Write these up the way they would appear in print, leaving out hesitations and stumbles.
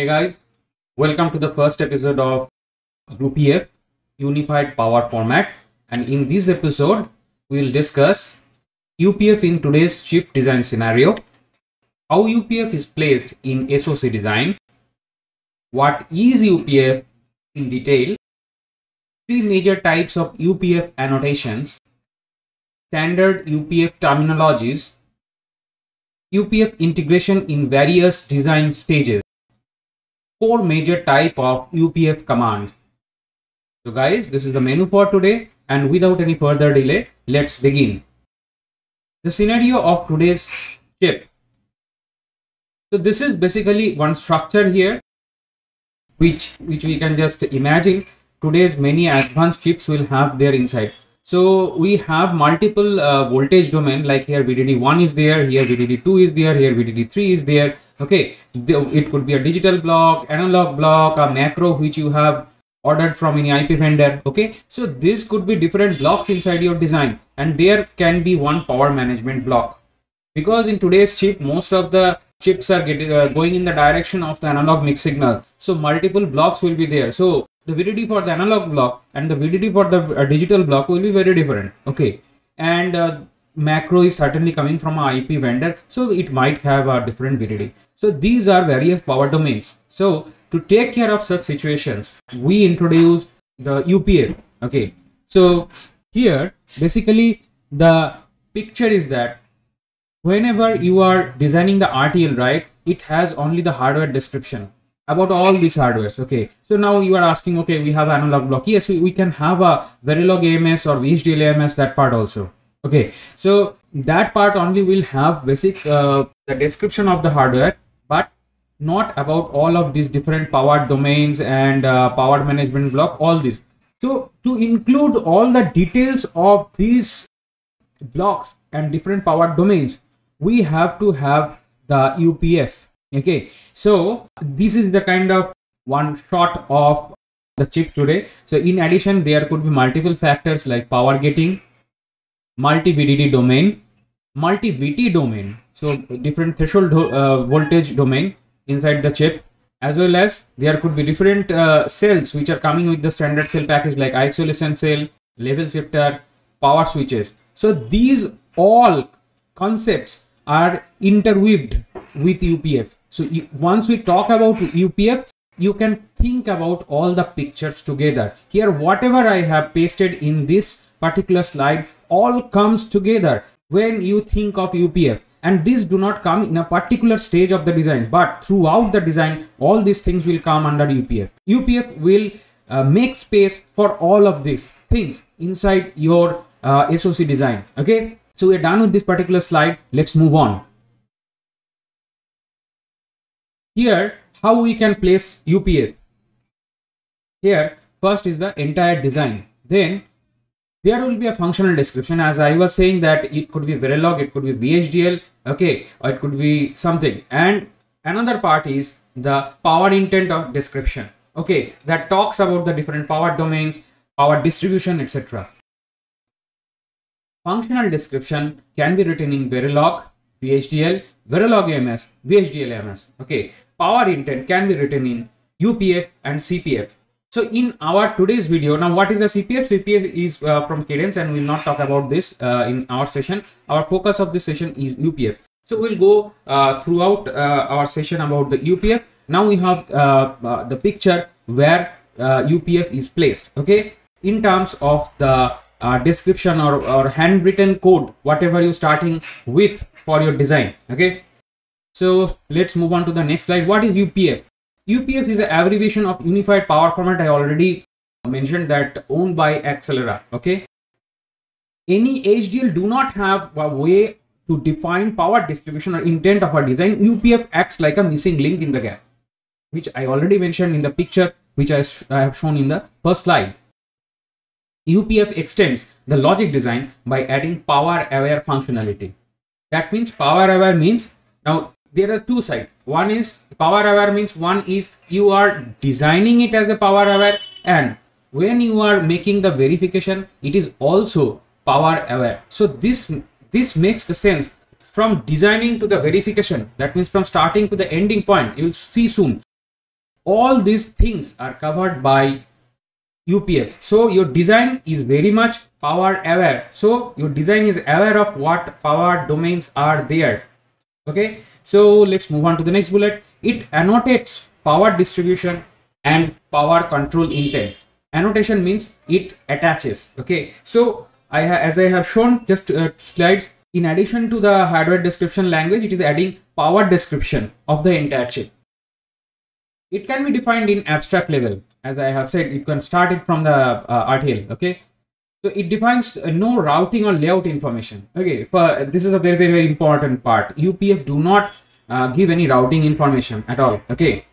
Hey guys, welcome to the first episode of UPF, Unified Power Format, and in this episode we will discuss UPF in today's chip design scenario, how UPF is placed in SoC design, what is UPF in detail, three major types of UPF annotations, standard UPF terminologies, UPF integration in various design stages, four major type of UPF commands. So guys, this is the menu for today, and without any further delay, let's begin. The scenario of today's chip. So this is basically one structure here, which we can just imagine today's many advanced chips will have there inside. So we have multiple voltage domain, like here VDD1 is there, here VDD2 is there, here VDD3 is there. Okay, it could be a digital block, analog block, a macro which you have ordered from any IP vendor. Okay, so this could be different blocks inside your design, and there can be one power management block, because in today's chip most of the chips are going in the direction of the analog mixed signal. So multiple blocks will be there. So the VDD for the analog block and the VDD for the digital block will be very different. Okay, and macro is certainly coming from an IP vendor, so it might have a different VDD. So these are various power domains. So to take care of such situations, we introduced the UPF. Okay, so here basically the picture is that whenever you are designing the RTL, right, it has only the hardware description about all these hardwares. Okay, so now you are asking, okay, we have analog block. Yes, we can have a Verilog AMS or VHDL AMS, that part also. Okay, so that part only will have basic the description of the hardware, but not about all of these different power domains and power management block, all this. So to include all the details of these blocks and different power domains, we have to have the UPF. Okay, so this is the kind of one shot of the chip today. So in addition, there could be multiple factors like power gating, multi-VDD domain, multi-VT domain, so different threshold voltage domain inside the chip, as well as there could be different cells which are coming with the standard cell package like isolation cell, level shifter, power switches. So these all concepts are interweaved with UPF. So once we talk about UPF, you can think about all the pictures together. Here, whatever I have pasted in this particular slide all comes together when you think of UPF. And these do not come in a particular stage of the design, but throughout the design, all these things will come under UPF. UPF will make space for all of these things inside your SoC design. Okay, so we're done with this particular slide. Let's move on. Here, how we can place UPF. Here, first is the entire design. Then there will be a functional description. As I was saying, that it could be Verilog, it could be VHDL, okay, or it could be something. And another part is the power intent of description. Okay, that talks about the different power domains, power distribution, etc. Functional description can be written in Verilog, VHDL, Verilog AMS, VHDL AMS. Okay, power intent can be written in UPF and CPF. So in our today's video, now what is a CPF? CPF is from Cadence, and we will not talk about this in our session. Our focus of this session is UPF. So we'll go throughout our session about the UPF. Now we have the picture where UPF is placed. Okay, in terms of the description or handwritten code, whatever you're starting with for your design. Okay, so let's move on to the next slide. What is UPF? UPF is an abbreviation of Unified Power Format. I already mentioned that, owned by Axelera. Okay, any HDL do not have a way to define power distribution or intent of a design. UPF acts like a missing link in the gap, which I already mentioned in the picture which I have shown in the first slide. UPF extends the logic design by adding power aware functionality. That means power aware means, now there are two sides. One is power aware means, one is you are designing it as a power aware, and when you are making the verification, it is also power aware. So this makes the sense from designing to the verification. That means from starting to the ending point. You will see soon all these things are covered by UPF. So your design is very much power aware. So your design is aware of what power domains are there. Okay, so let's move on to the next bullet. It annotates power distribution and power control intent. Annotation means it attaches. Okay, so as I have shown just slides, in addition to the hardware description language, it is adding power description of the entire chip. It can be defined in abstract level. As I have said, you can start it from the RTL. Okay, so it defines no routing or layout information. Okay, for this is a very important part. UPF do not give any routing information at all. Okay,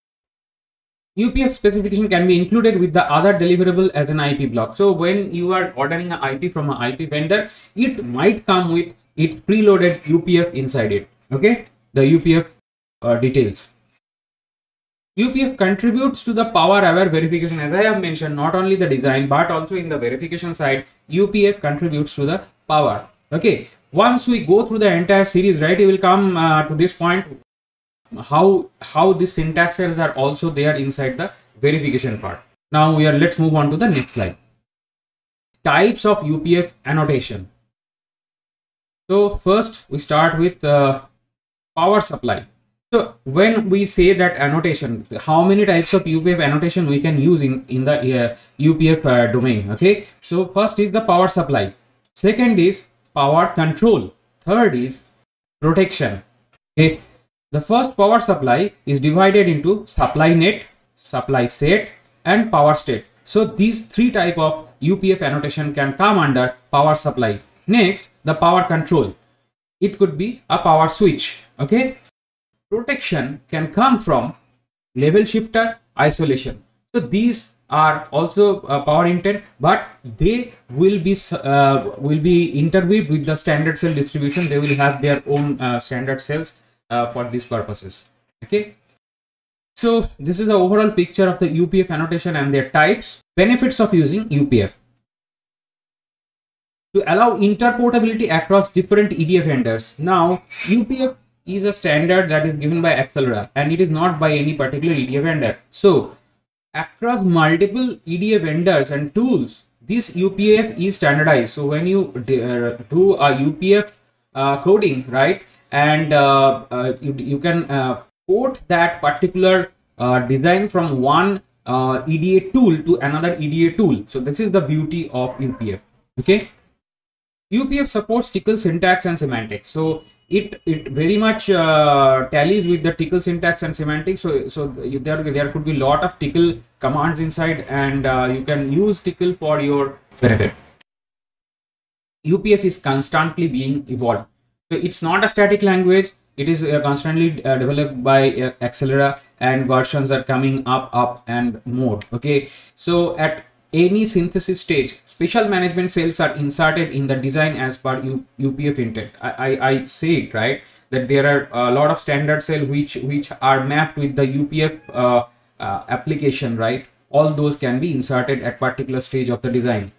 UPF specification can be included with the other deliverable as an IP block. So when you are ordering an IP from an IP vendor, it might come with its preloaded UPF inside it. Okay, the UPF details. UPF contributes to the power aware verification. As I have mentioned, not only the design but also in the verification side, UPF contributes to the power. Okay, once we go through the entire series, right, you will come to this point how these syntaxes are also there inside the verification part. Now let's move on to the next slide. Types of UPF annotation. So first we start with power supply. So when we say that annotation, how many types of UPF annotation we can use in the UPF domain? Okay, so first is the power supply, second is power control, third is protection. Okay, the first power supply is divided into supply net, supply set and power state. So these three type of UPF annotation can come under power supply. Next, the power control, it could be a power switch. Okay, protection can come from level shifter, isolation. So these are also power intent, but they will be interweaved with the standard cell distribution. They will have their own standard cells for these purposes. Okay, so this is the overall picture of the UPF annotation and their types. Benefits of using UPF: to allow interportability across different EDA vendors. Now UPF is a standard that is given by Axelera and it is not by any particular EDA vendor. So across multiple EDA vendors and tools, this UPF is standardized. So when you do a UPF coding, right, and you can port that particular design from one EDA tool to another EDA tool. So this is the beauty of UPF. Okay, UPF supports Tcl syntax and semantics. So it very much tallies with the Tcl syntax and semantics. So there could be a lot of Tcl commands inside, and you can use Tcl for your benefit. UPF is constantly being evolved. So it's not a static language. It is constantly developed by Axelera, and versions are coming up and more. Okay, so at any synthesis stage, special management cells are inserted in the design as per UPF intent. I say it right, that there are a lot of standard cells which are mapped with the UPF application, right? All those can be inserted at particular stage of the design.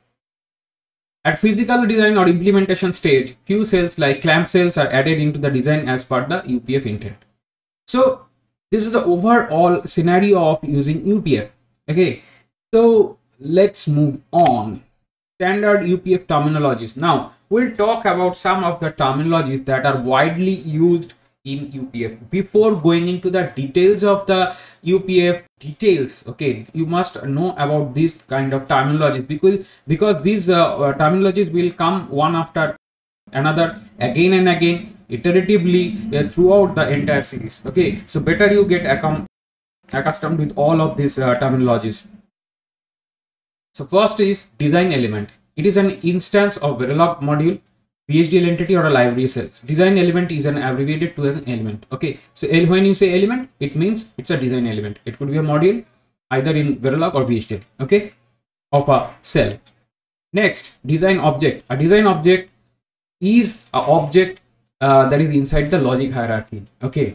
At physical design or implementation stage, few cells like clamp cells are added into the design as per the UPF intent. So this is the overall scenario of using UPF. Okay, so let's move on. Standard UPF terminologies. Now we'll talk about some of the terminologies that are widely used in UPF. Before going into the details of the UPF details, okay, you must know about this kind of terminologies, because these terminologies will come one after another, again and again, iteratively throughout the entire series. Okay, so better you get accustomed with all of these terminologies. So first is design element. It is an instance of Verilog module, VHDL entity or a library cells. Design element is an abbreviated to as an element. Okay, so when you say element, it means it's a design element. It could be a module either in Verilog or VHDL, okay, of a cell. Next, design object. A design object is an object that is inside the logic hierarchy. Okay,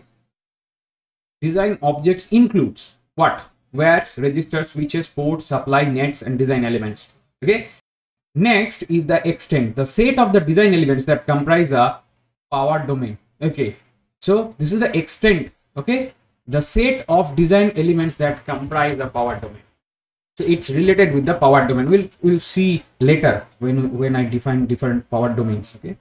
design objects includes what? Wires, registers, switches, ports, supply, nets, and design elements. Okay. Next is the extent, the set of the design elements that comprise a power domain. Okay. So this is the extent. Okay. the set of design elements that comprise the power domain. So it's related with the power domain. We'll see later when I define different power domains. Okay.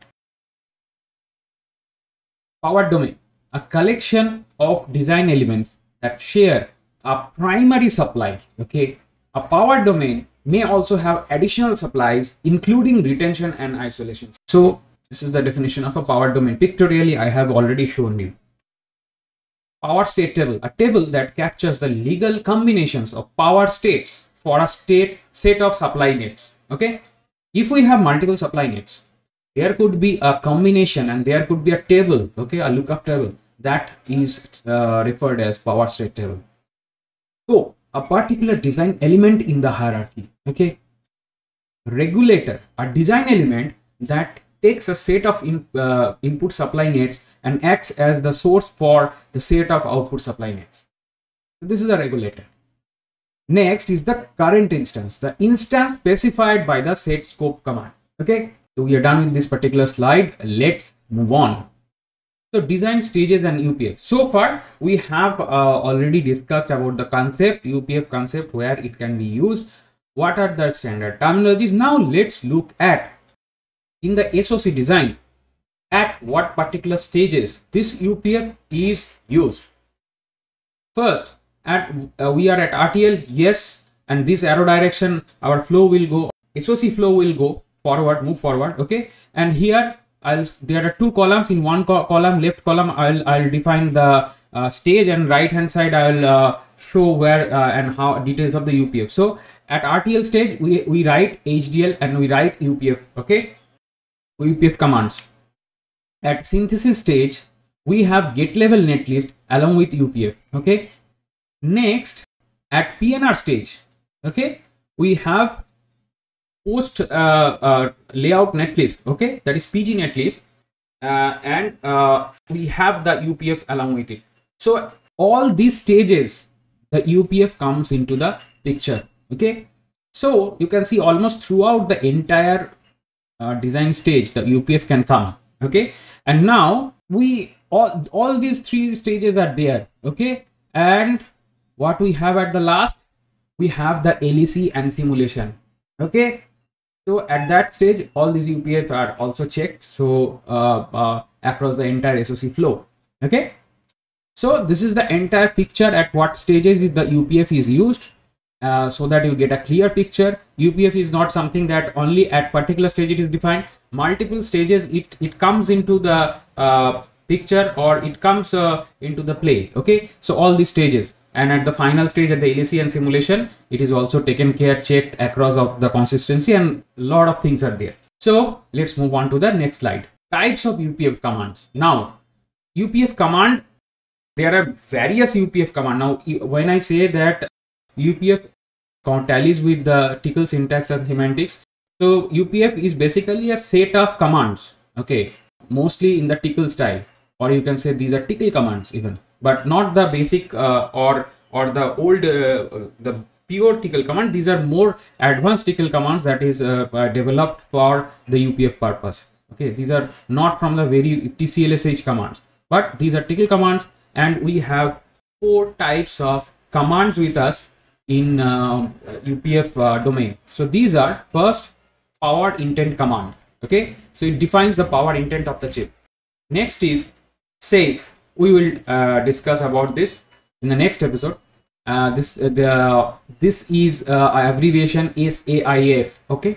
Power domain, a collection of design elements that share a primary supply. Okay. A power domain may also have additional supplies, including retention and isolation. So this is the definition of a power domain. Pictorially, I have already shown you. Power state table, a table that captures the legal combinations of power states for a set of supply nets. Okay. If we have multiple supply nets, there could be a combination and there could be a table, okay, a lookup table that is referred as power state table. So a particular design element in the hierarchy, okay. Regulator, a design element that takes a set of input supply nets and acts as the source for the set of output supply nets. So this is a regulator. Next is the current instance, the instance specified by the set scope command. Okay, so we are done with this particular slide. Let's move on. So design stages and UPF. So far we have already discussed about the concept, UPF concept, where it can be used. What are the standard terminologies? Now let's look at in the SOC design at what particular stages this UPF is used. First, we are at RTL, yes, and this arrow direction, our flow will go, SOC flow will go forward, move forward, okay. And here there are two columns. In one column, left column, I'll define the stage, and right hand side I'll show where and how details of the UPF. So at RTL stage, we write HDL and we write UPF, okay, UPF commands. At synthesis stage, we have get level netlist along with UPF, okay. Next, at PNR stage, okay, we have post layout netlist, okay, that is PG netlist, and we have the UPF along with it. So all these stages, the UPF comes into the picture, okay. So you can see almost throughout the entire design stage, the UPF can come, okay. And now we all these three stages are there, okay. And what we have at the last, we have the LEC and simulation, okay. So at that stage, all these UPF are also checked, so across the entire SOC flow, okay. So this is the entire picture at what stages the UPF is used, so that you get a clear picture. UPF is not something that only at particular stage it is defined. Multiple stages it comes into the picture, or it comes into the play, okay. So all these stages. And at the final stage, at the LEC and simulation, it is also taken care, checked across of the consistency, and a lot of things are there. So let's move on to the next slide. Types of UPF commands. Now, UPF command, there are various UPF command. Now, when I say that UPF tallies with the Tcl syntax and semantics, so UPF is basically a set of commands, okay, mostly in the Tcl style, or you can say these are Tcl commands even, but not the basic or the old the pure Tcl command. These are more advanced Tcl commands that is developed for the UPF purpose, okay. These are not from the very TCLSH commands, but these are Tcl commands. And we have 4 types of commands with us in UPF domain. So these are, first, power intent command, okay. So it defines the power intent of the chip. Next is safe. We will discuss about this in the next episode. This is abbreviation SAIF, okay.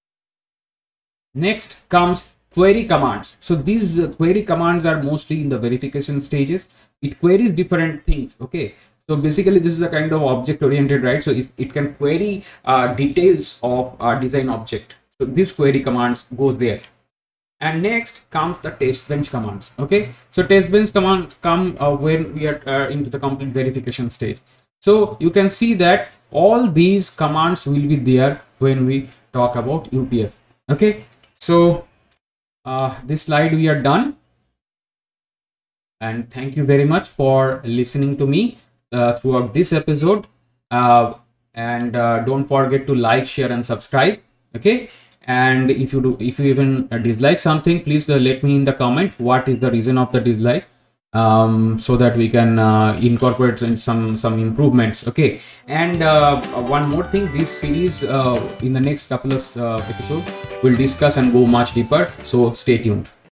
Next comes query commands. So these query commands are mostly in the verification stages. It queries different things, okay. So basically this is a kind of object oriented, right? So it can query details of a design object. So this query commands goes there. And next comes the test bench commands, okay. So test bench command come when we are into the complete verification stage. So you can see that all these commands will be there when we talk about UPF, okay. So this slide we are done, and thank you very much for listening to me throughout this episode, and don't forget to like, share and subscribe, okay. And if you even dislike something, please let me in the comment what is the reason of the dislike. so that we can incorporate in some improvements. Okay, and one more thing, this series in the next couple of episodes we'll discuss and go much deeper, so stay tuned.